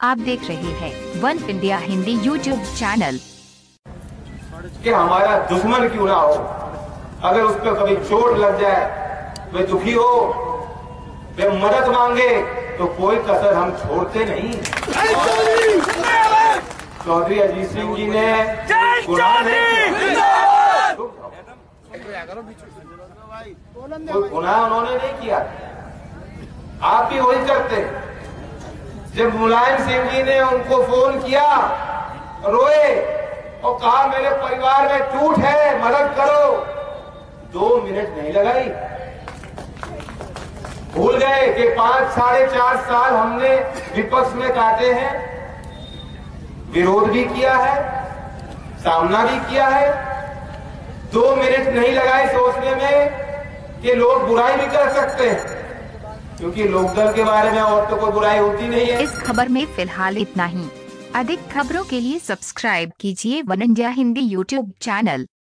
आप देख रहे हैं one India Hindi YouTube channel. कि हमारा दुश्मन क्यों ना हो, अगर उस पर कभी चोट लग जाए, वे दुखी हो, वे मदद मांगे तो कोई कसर हम छोड़ते नहीं। चौधरी अजीत सिंह जी ने गुनाह उन्होंने नहीं किया, आप भी वही करते। जब मुलायम सिंह जी ने उनको फोन किया, रोए और कहा मेरे परिवार में टूट है, मदद करो, 2 मिनट नहीं लगाई। भूल गए कि 5-4.5 साल हमने विपक्ष में काटे हैं, विरोध भी किया है, सामना भी किया है। 2 मिनट नहीं लगाए सोचने में कि लोग बुराई भी कर सकते हैं, क्योंकि लोकदल के बारे में और तो कोई बुराई होती नहीं है। इस खबर में फिलहाल इतना ही। अधिक खबरों के लिए सब्सक्राइब कीजिए one India Hindi YouTube channel.